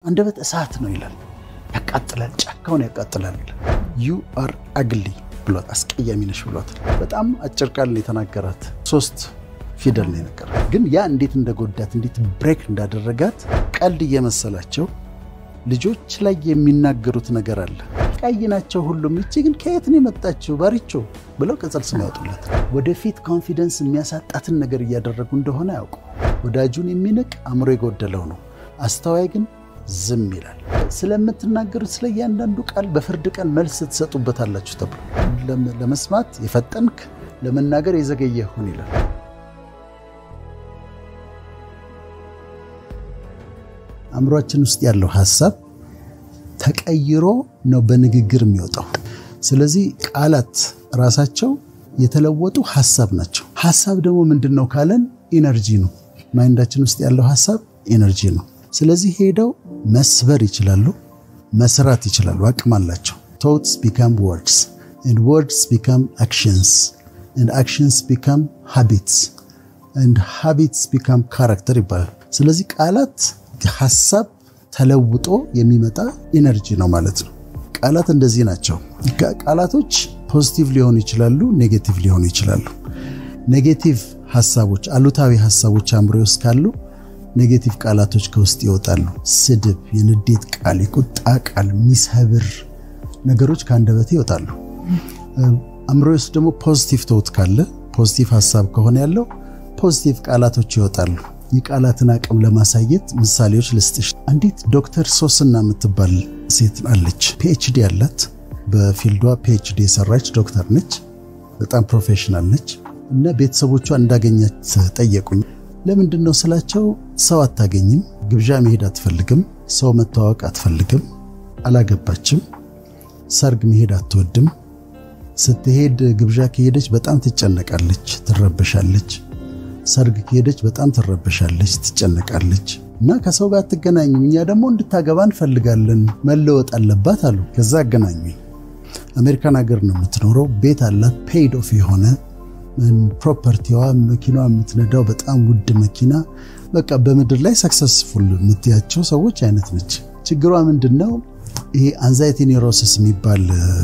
አንደበት እሳት ነው ይላል ያቃጥላል ጫካውን ያቃጥላል you are ugly ብሏት አስቀያሚ ነሽ ብሏት በጣም አጭር ቃል ነው የተናገራት 3 ፊደል ነው የነገራት ግን ያ እንዴት እንደጎዳት እንዴት ብሬክ እንዳደረጋት ቀልድ እየመሰላቸው ልጆች ላይ የሚናገሩት ነገር አለ ቀይናቸው ሁሉም እቺ ግን ከየት ነው የመጣችው ባሪቾ ብለው ቀጽል ስም ያወጡላት ወደፊት ኮንፊደንስ የሚያሳጣትን ነገር እያደረጉ እንደሆነ ያውቁ ወዳጁን የሚነቅ አምሮ የጎደለው ነው አስተዋይ ግን ዝም ይላል ስለምትናገሩት ስለያንዳንዱ ቃል በፍርድ ቀን መልስ ተሰጡበታላችሁ ተብሎ ለመስማት የፈጠንክ ለመናገር የዘገየህ ሁን ይላል አምሮአችን ውስጥ ያለው ሐሳብ ተቀይሮ ነው በንግግር የሚወጣው ስለዚህ ቃላት ራሳቸው የተለወጡ ሐሳብ ናቸው ሐሳብ ደግሞ ምንድነው ካለን ኢነርጂ ነው ማይንዳችን ውስጥ ያለው ሐሳብ ኢነርጂ ነው ስለዚህ ሄደው መስበር ይችላሉ መስራት ይችላሉ አቅም አላቸው thoughts become words and words become actions and actions become habits and habits become character ይባላል ስለዚህ ቃላት ሐሳብ ተለውጦ የሚመጣ ኢነርጂ ነው ማለት ነው ቃላት እንደዚህ ናቸው ቃላቶች ፖዚቲቭ ሊሆኑ ይችላሉ ኔጌቲቭ ሊሆኑ ይችላሉ ኔጌቲቭ ሐሳቦች አሉታዊ ሐሳቦች አምሮው ውስጥ ካሉ ኔጌቲቭ ቃላቶች ከውስጥ ይወጣሉ ስድብ የንዴት ቃል የቁጣ ቃል ሚስህብር ነገሮች ካንደበቴ ይወጣሉ አምሮው ውስጥ ደግሞ ፖዚቲቭ ቶት ካለ ፖዚቲቭ ሐሳብ ከሆነ ያለው ፖዚቲቭ ቃላቶች ይወጣሉ የቃላትን አቅም ለማሳየት ምሳሌዎች ልስጥሽ አንዲት ዶክተር ሶስና የምትባል ሴት አለች PhD ያላት በፊልዷ PhD የሰራች ዶክተር ነች በጣም ፕሮፌሽናል ነች እና ቤተሰቦቿ እንዳገኛት ጠየቁኝ ለምንድነው ስላቸው ሰው አታገኝም ግብዣ መሄድ አትፈልግም ሰው መተዋወቅ አትፈልግም አላገባችም ሰርግ መሄድ አትወድም ስትሄድ ግብዣ ከሄደች በጣም ትጨነቃለች ትረበሻለች ሰርግ ከሄደች በጣም ትረበሻለች ትጨነቃለች እና ከሰው ጋር ትገናኙኝ ያ ደግሞ እንድታገባን ፈልጋለን መለወጥ አለባት አሉ ከዛ አገናኙኝ አሜሪካን ሀገር ነው የምትኖረው ቤት አላት paid off የሆነ ፕሮፐርቲዋ መኪናዋ የምትነዳው በጣም ውድ መኪና በቃ በመድር ላይ ሰክሰስፉል የምትያቸው ሰዎች አይነት ነች ችግሯ ምንድነው ይሄ አንዛይቲ ኒውሮሲስ የሚባል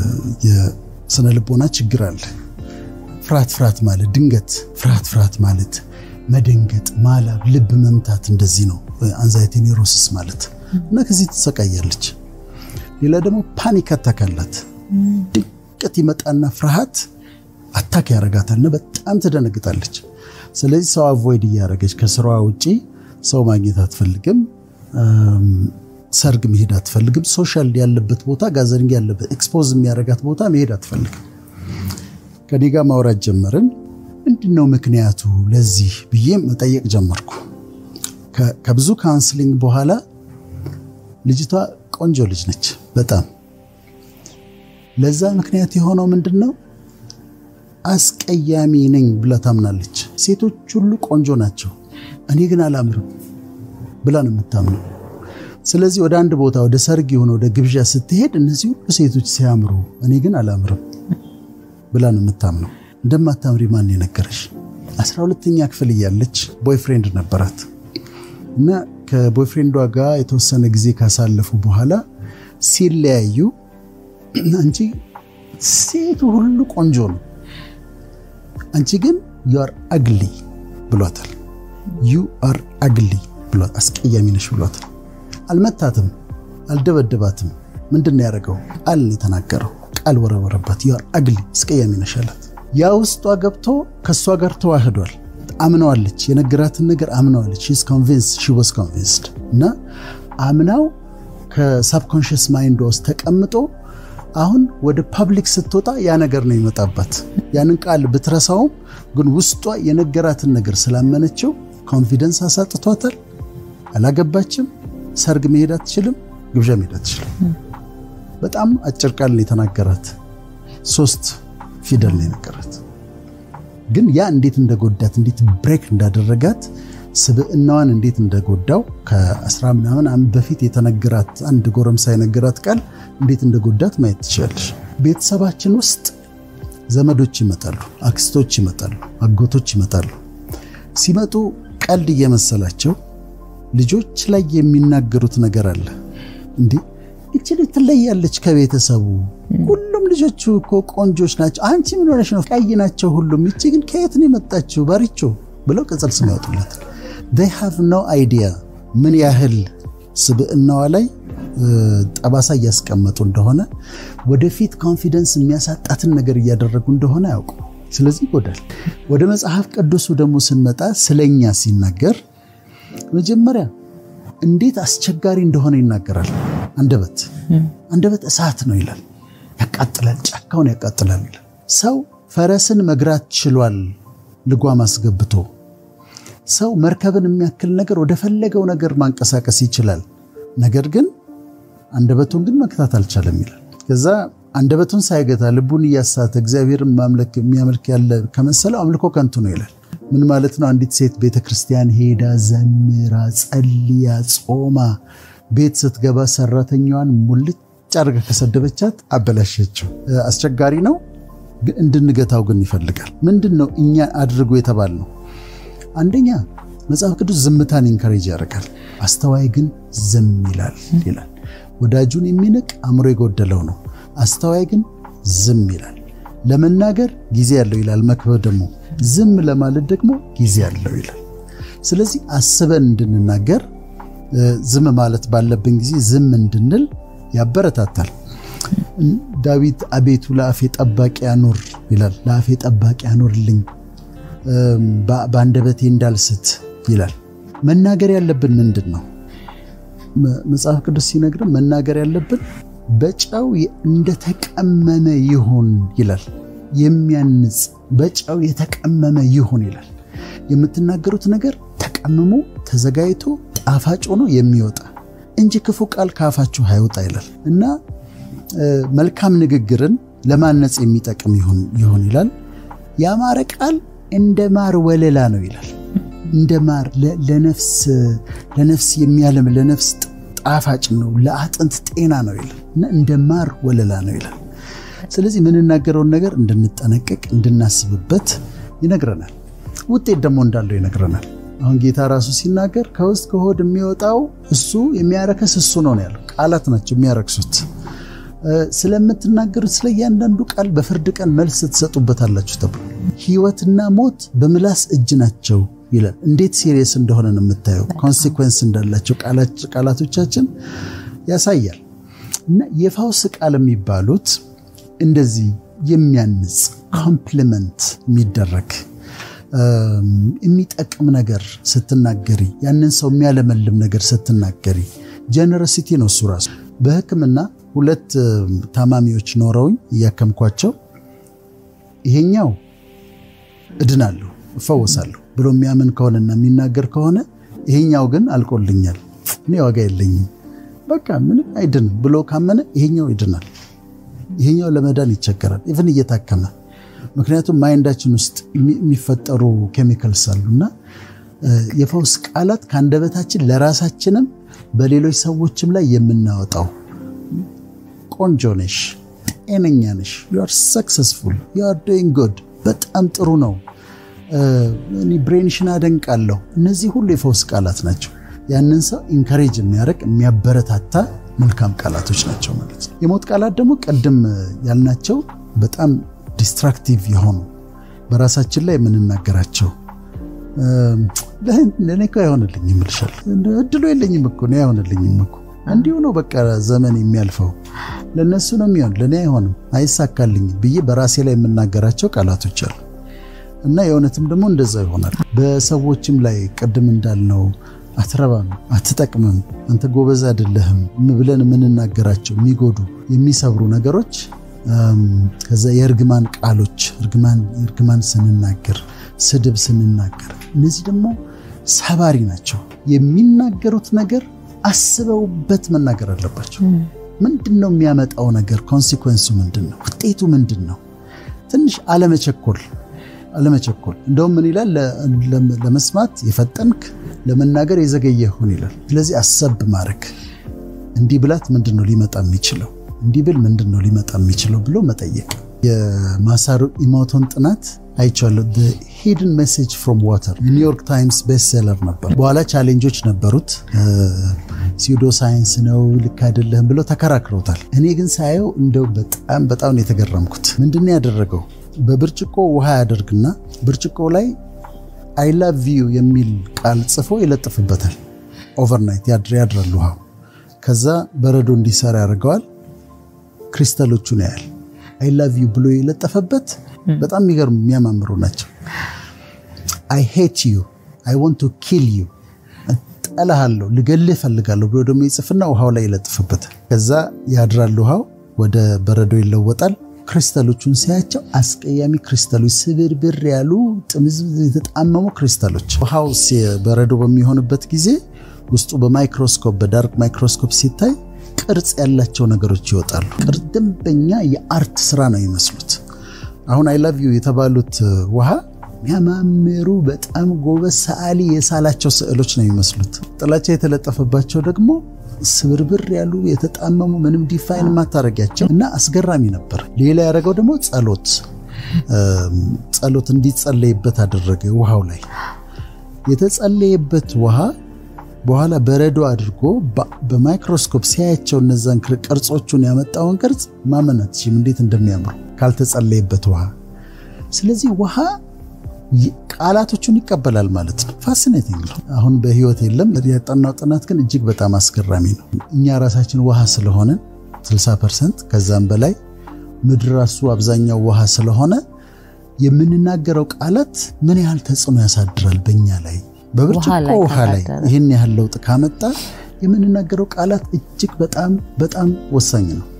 የስነ ልቦና ችግር አለ ፍርሃት ማለት ድንገት ፍርሃት ማለት መደንገጥ ማላብ ልብ መምታት እንደዚህ ነው አንዛይቲ ኒውሮሲስ ማለት እና ከዚህ ተሰቃያለች ሌላ ደግሞ ፓኒክ አታክ አላት ድንገት ይመጣና ፍርሃት አታክ ያረጋታልና በጣም ተደነግጣለች ስለዚህ ሰው አቮይድ ያረጋች ከስራዋ ውጪ ሰው ማግኘት አትፈልግም ሰርግ መሄድ አትፈልግም ሶሻል ያለበት ቦታ ጋዘሪንግ ያለበት ኤክስፖዝ የሚያረጋት ቦታ መሄድ አትፈልግም ከኔጋ ማውራት ጀመርን ምንድነው ምክንያቱ ለዚህ ብዬ መጠየቅ ጀመርኩ ከብዙ ካውንስሊንግ በኋላ ልጅቷ ቆንጆ ልጅ ነች በጣም ለዛ ምክንያት የሆነው ምንድነው አስቀያሚ ነኝ ብላ ታምናለች ሴቶች ሁሉ ቆንጆ ናቸው እኔ ግን አላምርም ብላ ነው የምታምነው ስለዚህ ወደ አንድ ቦታ ወደ ሰርግ ይሆነ ወደ ግብዣ ስትሄድ እነዚህ ሁሉ ሴቶች ሲያምሩ እኔ ግን አላምርም ብላ ነው የምታምነው እንደማታምሪ ማን የነገረሽ 12ኛ ክፍል እያለች ቦይፍሬንድ ነበራት እና ከቦይፍሬንዷ ጋር የተወሰነ ጊዜ ካሳለፉ በኋላ ሲለያዩ አንቺ ሴቱ ሁሉ ቆንጆ ነው አንቺ ግን you are ugly ብሏታል you are ugly ብሏት አስቀያሚ ነሽ ብሏታል አልመታትም አልደበደባትም ምንድነው ያረጋው ቃል የተናገረው ቃል ወረወረባት you are ugly አስቀያሚ ነሽ አላት ያ ውስጧ ገብቶ ከሷ ጋር ተዋህዷል አምናዋለች የነገራትን ነገር አምናዋለች she was convinced እና አምናው ከሳብኮንሺየስ ማይንድ ውስጥ ተቀምጦ አሁን ወደ ፐብሊክ ስትወጣ ያ ነገር ነው ይመጣባት ያንን ቃል ብትረሳው ግን ውስጧ የነገራትን ነገር ስላመነችው ኮንፊደንስ አሳጥቷታል አላገባችም ሰርግ መሄድ አትችልም ግብዣ መሄድ አትችልም በጣም አጭር ቃል ነው የተናገራት 3 ፊደል ነው የነገራት ግን ያ እንዴት እንደጎዳት እንዴት ብሬክ እንዳደረጋት ስብዕናዋን እንዴት እንደጎዳው ከ10 ምናምን ዓመት በፊት የተነገራት አንድ ጎረምሳ የነገራት ቃል እንዴት እንደጎዳት ማየት ትችላለሽ ቤተሰባችን ውስጥ ዘመዶች ይመጣሉ አክስቶች ይመጣሉ አጎቶች ይመጣሉ ሲመጡ ቀልድ እየመሰላቸው ልጆች ላይ የሚናገሩት ነገር አለ እንዴ እቺ ልትለያለች ከቤተሰቡ ሁሉም ልጆቹ እኮ ቆንጆች ናቸው አንቺ ምን ሆነሽ ነው ቀይ ናቸው ሁሉም እቺ ግን ከየት ነው የመጣችው ባሪቾ ብለው ቅጽል ስም ያወጡላት they have no idea ምን ያህል ስብዕናዋ ላይ ጠባሳ ያስቀመጡ እንደሆነ ወደፊት ኮንፊደንስ የሚያሳጣትን ነገር ያደረጉ እንደሆነ ያውቁ ስለዚህ ይጎዳል ወደ መጽሐፍ ቅዱሱ ደግሞ ስንመጣ ስለኛ ሲናገር መጀመሪያ እንዴት አስቸጋሪ እንደሆነ ይናገራል አንደበት እሳት ነው ይላል ያቃጥላል ጫካውን ያቃጥላል ይላል ሰው ፈረስን መግራት ችሏል ልጓም አስገብቶ ሰው መርከብን የሚያክል ነገር ወደ ፈለገው ነገር ማንቀሳቀስ ይችላል ነገር ግን አንደበቱን ግን መክታት አልቻለም ይላል ከዛ አንደበቱን ሳይገታ ልቡን ያሳተ እግዚአብሔርን ማምለክ የሚያመልክ ያለ ከመሰለው አምልኮ ከንቱ ነው ይላል ምን ማለት ነው አንዲት ሴት ቤተክርስቲያን ሄዳ ዘምራ ጸልያ ጾማ ቤት ስትገባ ሰራተኛዋን ሙልጭ አርጋ ከሰደበቻት አበላሸችው አስቸጋሪ ነው ግን እንድንገታው ግን ይፈልጋል ምንድነው እኛ አድርጎ የተባልነው አንደኛ መጽሐፍ ቅዱስ ዝምታን ኢንካሬጅ ያደርጋል አስተዋይ ግን ዝም ይላል ወዳጁን የሚንቅ አእምሮ የጎደለው ነው አስተዋይ ግን ዝም ይላል ለመናገር ጊዜ ያለው ይላል መክብብ ደግሞ ዝም ለማለት ደግሞ ጊዜ ያለው ይላል ስለዚህ አስበን እንድንናገር ዝም ማለት ባለብን ጊዜ ዝም እንድንል ያበረታታል ዳዊት አቤቱ ለአፌ ጠባቂ አኑር ይላል ለአፌ ጠባቂ አኑርልኝ ባንደበቴ እንዳልስት ይላል መናገር ያለብን ምንድነው መጽሐፍ ቅዱስ ሲነግረን መናገር ያለብን በጫው እንደተቀመመ ይሁን ይላል የሚያንጽ በጫው የተቀመመ ይሁን ይላል የምትናገሩት ነገር ተቀምሞ ተዘጋይቶ ጣፋጭ ሆኖ የሚወጣ እንጂ ክፉ ቃል ካፋችሁ አይወጣ ይላል እና መልካም ንግግርን ለማነጽ የሚጠቅም ይሁን ይላል ያማረ ቃል እንደ ማር ወለላ ነው ይላል እንደ ማር ለነፍስ የሚያለም ለነፍስ ጣፋጭ ነው ለአጥንት ጤና ነው ይላል እና እንደ ማር ወለላ ነው ይላል ስለዚህ ምንናገረውን ነገር እንድንጠነቀቅ እንድናስብበት ይነግረናል ውጤት ደግሞ እንዳለው ይነግረናል አሁን ጌታ ራሱ ሲናገር ከውስጥ ከሆድ የሚወጣው እሱ የሚያረክስ እሱ ነው ያለው ቃላት ናቸው የሚያረክሱት ስለምትናገሩት ስለያንዳንዱ ቃል በፍርድ ቀን መልስ ተሰጡበታላችሁ ተብሎ ህይወትና ሞት በምላስ እጅ ናቸው ይላል እንዴት ሲሪየስ እንደሆነ ነው የምታየው ኮንሲኩዌንስ እንዳላቸው ቃላቶቻችን ያሳያል እና የፈውስ ቃል የሚባሉት እንደዚህ የሚያንጽ ኮምፕሊመንት የሚደረግ የሚጠቅም ነገር ስትናገሪ ያንን ሰው የሚያለመልም ነገር ስትናገሪ ጀነረሲቲ ነው ሱራስ በህክምና ሁለት ታማሚዎች ኖረውኝ ያከምኳቸው ይሄኛው እድናለሁ እፈወሳለሁ ብሎ የሚያምን ከሆነና የሚናገር ከሆነ ይሄኛው ግን አልቆልኛል እኔ ዋጋ የለኝም በቃ ምን አይድን ብሎ ካመነ ይሄኛው ይድናል ይሄኛው ለመዳን ይቸገራል ኢቭን እየታከመ ምክንያቱም ማይንዳችን ውስጥ የሚፈጠሩ ኬሚካልስ አሉና የፈውስ ቃላት ካንደበታችን ለራሳችንም በሌሎች ሰዎችም ላይ የምናወጣው ቆንጆ ነሽ ጤነኛ ነሽ you are successful you are doing good በጣም ጥሩ ነው እኔ ብሬንሽን አደንቃለሁ እነዚህ ሁሉ የፈውስ ቃላት ናቸው ያንን ሰው ኢንካሬጅ የሚያደርግ የሚያበረታታ መልካም ቃላቶች ናቸው ማለት ነው የሞት ቃላት ደግሞ ቀደም ያልናቸው በጣም ዲስትራክቲቭ የሆኑ በራሳችን ላይ የምንናገራቸው ለኔ እኮ አይሆንልኝም ልሻል እድሉ የለኝም እኮ ነው አይሆንልኝም እኮ እንዲሁ ነው በቃ ዘመን የሚያልፈው ለነሱ ነው የሚሆን ለኔ አይሆንም አይሳካልኝ ብዬ በራሴ ላይ የምናገራቸው ቃላቶች አሉ እና የሆነትም ደግሞ እንደዛ ይሆናል በሰዎችም ላይ ቀደም እንዳልነው አትረባም አትጠቅምም አንተ ጎበዝ አይደለህም ብለን የምንናገራቸው የሚጎዱ የሚሰብሩ ነገሮች ከዛ የርግማን ቃሎች እርግማን ስንናገር ስድብ ስንናገር እነዚህ ደግሞ ሰባሪ ናቸው የሚናገሩት ነገር አስበውበት መናገር አለባቸው ምንድነው የሚያመጣው ነገር ኮንሲኩዌንሱ ምንድነው ውጤቱ ምንድነው ትንሽ አለመቸኮል እንደውም ምን ይላል ለመስማት የፈጠንክ ለመናገር የዘገየሁን ይላል ስለዚህ አሰብ ማረክ እንዲህ ብላት ምንድነው ሊመጣ የሚችለው እንዲህ ብል ምንድነው ሊመጣ የሚችለው ብሎ መጠየቅ የማሳሩ ኢሞቶን ጥናት አይቻለሁ the hidden message from water ኒውዮርክ ታይምስ ቤስት ሴለር ነበር በኋላ ቻሌንጆች ነበሩት ሲውዶ ሳይንስ ነው ልክ አይደለም ብለው ተከራክረውታል። እኔ ግን ሳየው እንደው በጣም ነው የተገረምኩት። ምንድነው ያደረገው? በብርጭቆ ውሃ ያደርግና ብርጭቆ ላይ I love you የሚል ቃል ጽፎ ይለጥፍበታል። ኦቨርናይት ያድራል ውሃው። ከዛ በረዶ እንዲሰራ ያደርገዋል። ክሪስታሎቹን ያያል። I love you ብሎ ይለጥፈበት በጣም የሚያማምሩ ናቸው። I hate you, I want to kill you ጠላሃለሁ ልገልህ ፈልጋለሁ ብሎ ደግሞ ይጽፍና ውሃው ላይ ይለጥፍበታል። ከዛ ያድራል ውሃው ወደ በረዶ ይለወጣል። ክሪስታሎቹን ሲያቸው አስቀያሚ ክሪስታሎች ስብርብር ያሉ ጥምዝምዝ የተጣመሙ ክሪስታሎች። ውሃው በረዶ በሚሆንበት ጊዜ ውስጡ በማይክሮስኮፕ በዳርክ ማይክሮስኮፕ ሲታይ ቅርጽ ያላቸው ነገሮች ይወጣሉ። ደንበኛ የአርት ስራ ነው የሚመስሉት። አሁን I love you የተባሉት ውሃ ያማምሩ በጣም ጎበዝ ሰዓሊ የሳላቸው ስዕሎች ነው የሚመስሉት። ጥላቻ የተለጠፈባቸው ደግሞ ስብርብር ያሉ የተጣመሙ ምንም ዲፋይን ማታረጋቸው እና አስገራሚ ነበር። ሌላ ያረጋው ደግሞ ጸሎት እንዲጸለይበት አደረገ። ውሃው ላይ የተጸለየበት ውሃ በኋላ በረዶ አድርጎ በማይክሮስኮፕ ሲያያቸው እነዛን ቅርጾቹን ያመጣውን ቅርጽ ማመናት እንዴት እንደሚያምሩ ካልተጸለየበት ውሃ። ስለዚህ ውሃ ቃላቶቹን ይቀበላል ማለት ነው። ፋሲኔቲንግ ነው። አሁን በህይወት የለም ያጠናው ጥናት ግን እጅግ በጣም አስገራሚ ነው። እኛ ራሳችን ውሃ ስለሆነ 60% ከዛም በላይ ምድር ራሱ አብዛኛው ውሃ ስለሆነ የምንናገረው ቃላት ምን ያህል ተጽዕኖ ያሳድራል በእኛ ላይ። በብርጭቆ ውሃ ላይ ይሄን ያህል ለውጥ ካመጣ የምንናገረው ቃላት እጅግ በጣም ወሳኝ ነው።